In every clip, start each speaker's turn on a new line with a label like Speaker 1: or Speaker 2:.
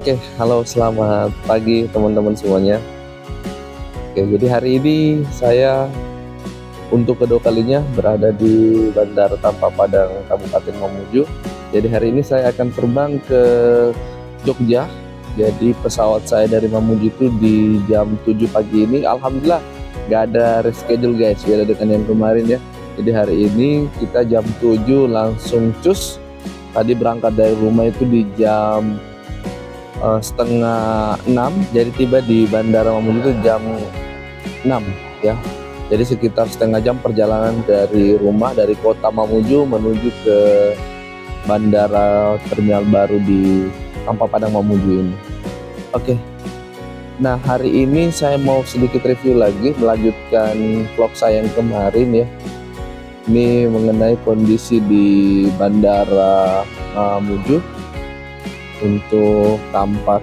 Speaker 1: Oke, halo selamat pagi teman-teman semuanya. Oke, jadi hari ini saya untuk kedua kalinya berada di Bandara Tanpa Padang, Kabupaten Mamuju. Jadi hari ini saya akan terbang ke Jogja. Jadi pesawat saya dari Mamuju itu di jam 7 pagi ini. Alhamdulillah nggak ada reschedule guys, beda dengan yang kemarin ya. Jadi hari ini kita jam 7 langsung cus. Tadi berangkat dari rumah itu di jam setengah 6, jadi tiba di Bandara Mamuju itu jam 6 ya. Jadi sekitar setengah jam perjalanan dari rumah, dari kota Mamuju menuju ke Bandara Terminal Baru di Tanpa Padang Mamuju ini. Oke, nah hari ini saya mau sedikit review lagi, melanjutkan vlog saya yang kemarin ya. Ini mengenai kondisi di Bandara Mamuju. Untuk tampak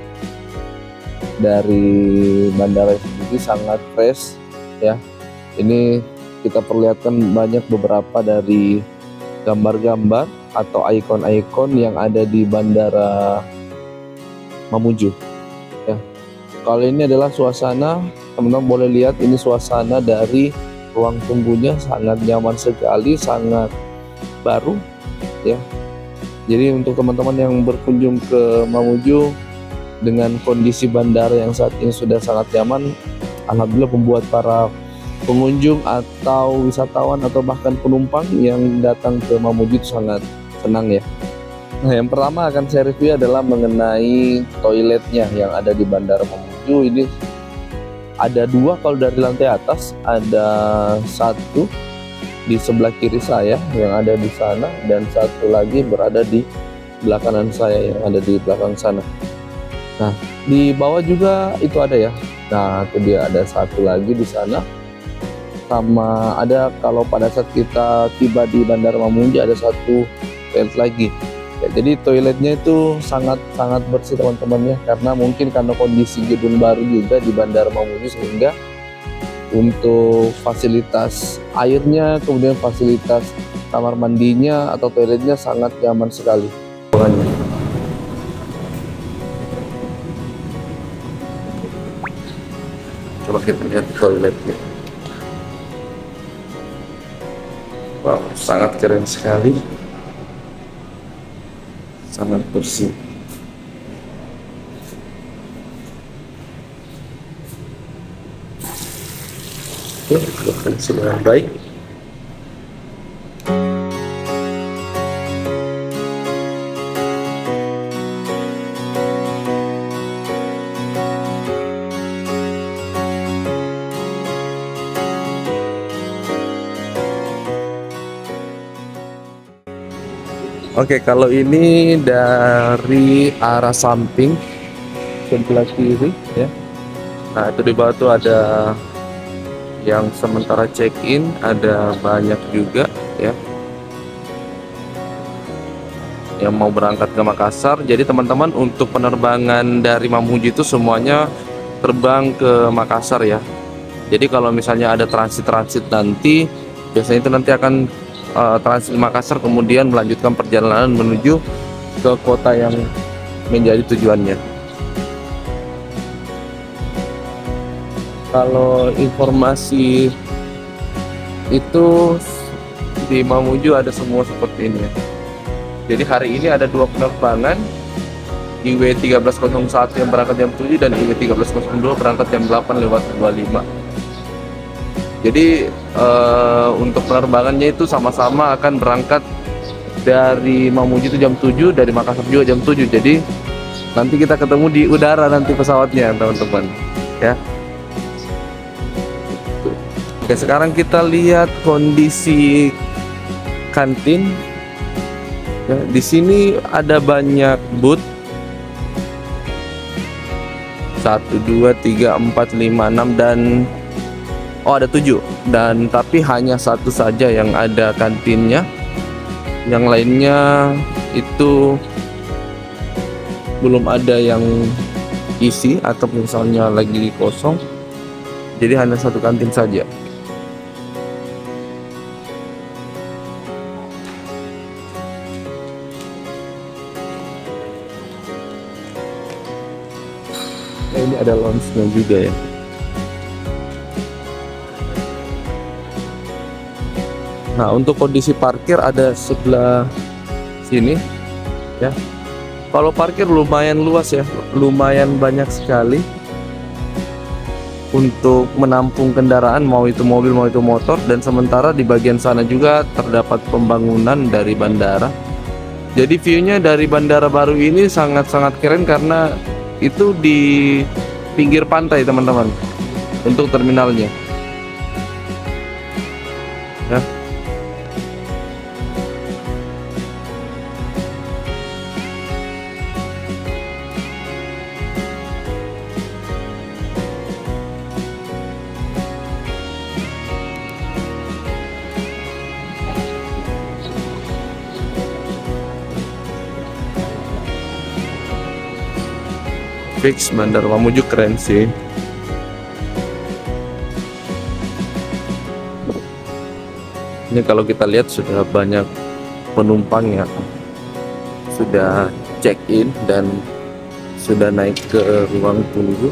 Speaker 1: dari bandara sendiri sangat fresh ya. Ini kita perlihatkan banyak beberapa dari gambar-gambar atau ikon-ikon yang ada di Bandara Mamuju ya. Kalau ini adalah suasana, teman-teman boleh lihat ini suasana dari ruang tunggunya, sangat nyaman sekali, sangat baru ya. Jadi untuk teman-teman yang berkunjung ke Mamuju dengan kondisi bandara yang saat ini sudah sangat nyaman, alhamdulillah membuat para pengunjung atau wisatawan atau bahkan penumpang yang datang ke Mamuju itu sangat senang ya. Nah, yang pertama akan saya review adalah mengenai toiletnya yang ada di Bandara Mamuju. Ini ada dua kalau dari lantai atas, ada satu di sebelah kiri saya yang ada di sana, dan satu lagi berada di sebelah kanan saya yang ada di belakang sana. Nah, di bawah juga itu ada ya. Nah, itu dia ada satu lagi di sana. Sama ada kalau pada saat kita tiba di Bandara Mamuju ada satu toilet lagi. Ya, jadi toiletnya itu sangat bersih teman-teman ya, karena mungkin karena kondisi gedung baru juga di Bandara Mamuju, sehingga untuk fasilitas airnya, kemudian fasilitas kamar mandinya atau toiletnya sangat nyaman sekali. Coba kita lihat toiletnya. Wow, sangat keren sekali, sangat bersih. Oke, sudah baik. Oke, kalau ini dari arah samping sebelah kiri ya. Nah, itu di bawah tuh ada yang sementara check-in, ada banyak juga ya yang mau berangkat ke Makassar. Jadi teman-teman, untuk penerbangan dari Mamuju itu semuanya terbang ke Makassar ya. Jadi kalau misalnya ada transit nanti, biasanya itu nanti akan transit Makassar, kemudian melanjutkan perjalanan menuju ke kota yang menjadi tujuannya. Kalau informasi itu di Mamuju ada semua seperti ini ya. Jadi hari ini ada dua penerbangan, IW1301 yang berangkat jam 7 dan IW1302 berangkat jam 8:25. Jadi untuk penerbangannya itu sama-sama akan berangkat dari Mamuju itu jam 7, dari Makassar juga jam 7. Jadi nanti kita ketemu di udara nanti pesawatnya teman-teman ya. Oke, sekarang kita lihat kondisi kantin. Ya, di sini ada banyak booth. 1, 2, 3, 4, 5, 6 dan ada 7. Dan tapi hanya satu saja yang ada kantinnya. Yang lainnya itu belum ada yang isi atau misalnya lagi kosong. Jadi hanya satu kantin saja. Ini ada lounge-nya juga ya. Nah, untuk kondisi parkir ada sebelah sini ya. Kalau parkir lumayan luas ya, lumayan banyak sekali untuk menampung kendaraan, mau itu mobil mau itu motor. Dan sementara di bagian sana juga terdapat pembangunan dari bandara. Jadi view-nya dari bandara baru ini sangat-sangat keren karena itu di pinggir pantai teman-teman untuk terminalnya ya. Fix Bandara Mamuju keren sih. Ini kalau kita lihat sudah banyak penumpang yang sudah check in dan sudah naik ke ruang tunggu.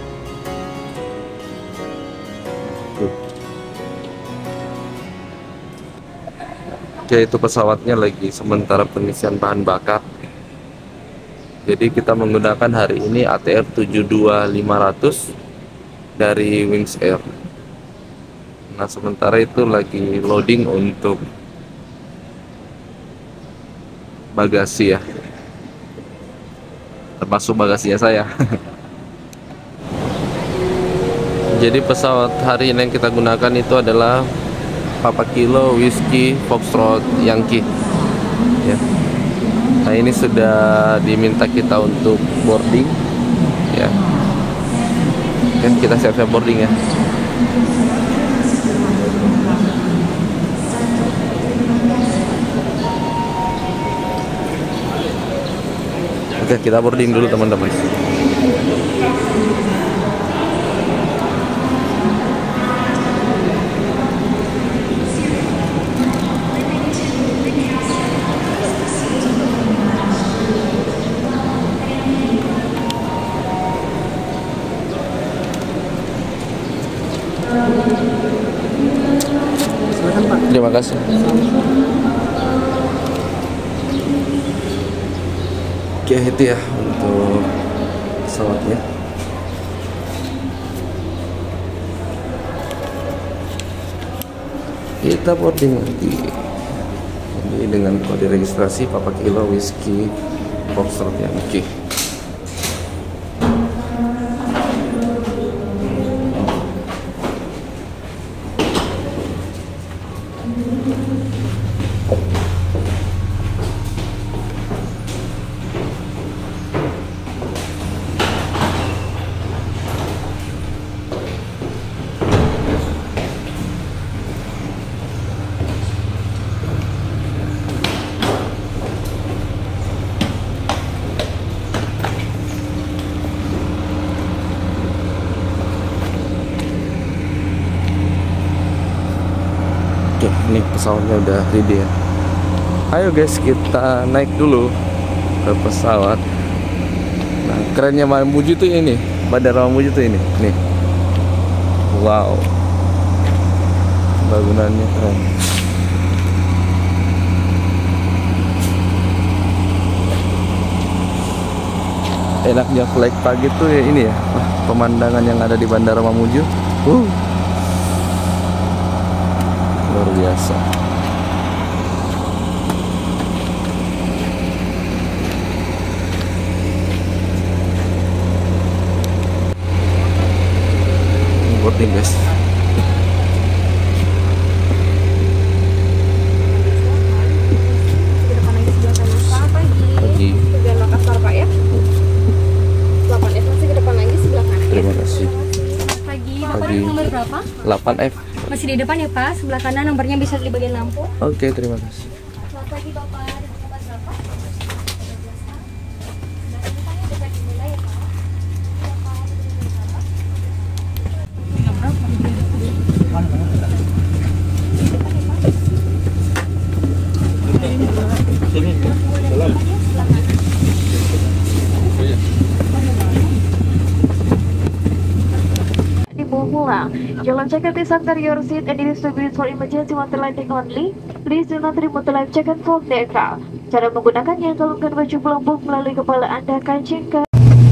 Speaker 1: Oke, itu pesawatnya lagi sementara pengisian bahan bakar. Jadi kita menggunakan hari ini ATR 72500 dari Wings Air. Nah, sementara itu lagi loading untuk bagasi ya, termasuk bagasinya saya. Jadi pesawat hari ini yang kita gunakan itu adalah Papa Kilo Whiskey Foxtrot Yankee ya. Nah, ini sudah diminta kita untuk boarding ya. Kan kita siap-siap boarding ya. Oke, kita boarding dulu teman-teman. Terima kasih. Oke, itu ya untuk pesawatnya. Kita boarding nanti. Ini dengan kode registrasi Papa Kilo Whiskey Foxtrot Yankee. Oke, ini pesawatnya udah ready ya. Ayo guys, kita naik dulu ke pesawat. Nah, kerennya Mamuju tuh ini, Bandara Mamuju tuh ini, nih. Wow, bangunannya keren. Enaknya flight pagi tuh ya ini ya, pemandangan yang ada di Bandara Mamuju. Luar biasa. Boarding guys. Pagi.
Speaker 2: Tujuan Makassar Pak ya. 8F masih ke depan lagi sebelah kanan.
Speaker 1: Terima kasih.
Speaker 2: Pagi. Bapak nomor berapa?
Speaker 1: 8F.
Speaker 2: Masih di depan ya Pak, sebelah kanan nomornya bisa di bagian lampu.
Speaker 1: Oke, terima kasih.
Speaker 2: Selamat pagi Bapak. Nomor berapa?
Speaker 3: Your life jacket is under your seat and it is to be used for emergency water lighting only. Please do not remove the life jacket from the aircraft. Cara menggunakannya, tolongkan baju pelembung melalui kepala Anda, kancingkan.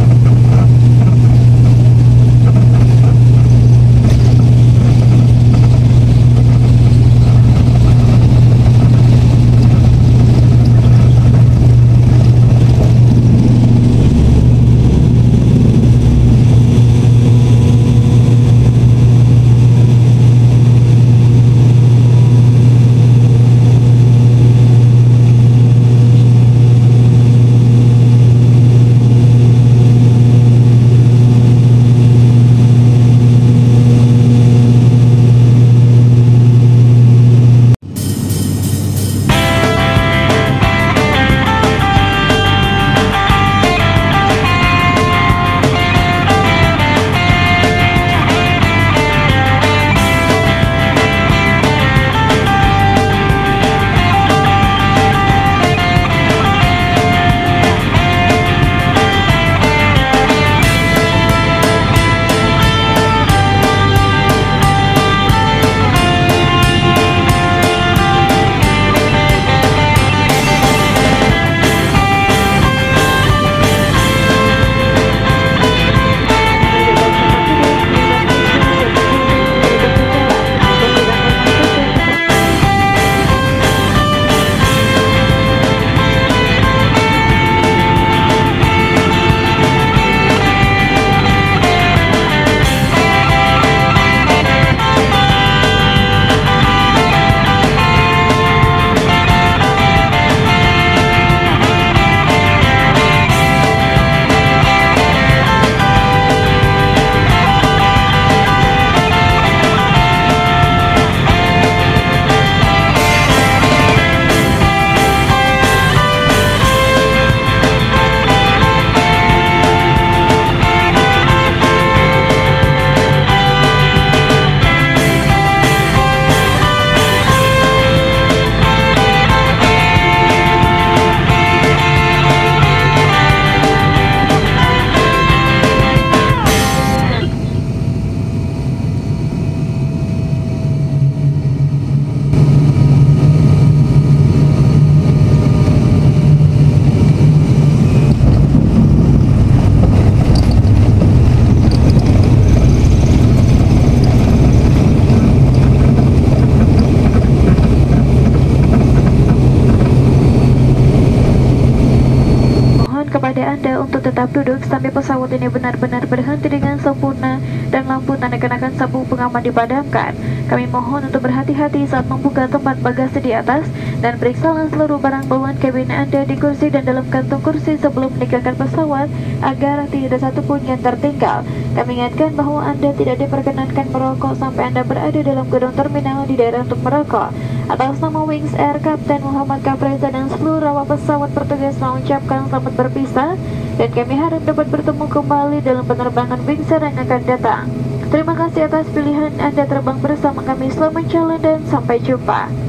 Speaker 3: Kepada Anda untuk tetap duduk sampai pesawat ini benar-benar berhenti dengan sempurna dan lampu tanda kenakan sabuk pengaman dipadamkan. Kami mohon untuk berhati-hati saat membuka tempat bagasi di atas dan periksalah seluruh barang bawaan kabin Anda di kursi dan dalam kantung kursi sebelum meninggalkan pesawat agar tidak ada satupun yang tertinggal. Kami ingatkan bahwa Anda tidak diperkenankan merokok sampai Anda berada dalam gedung terminal di daerah untuk merokok. Atas nama Wings Air, Kapten Muhammad Kapreza dan seluruh awak pesawat bertugas mengucapkan selamat berpisah dan kami harap dapat bertemu kembali dalam penerbangan Wings Air yang akan datang. Terima kasih atas pilihan Anda terbang bersama kami. Selamat jalan dan sampai jumpa.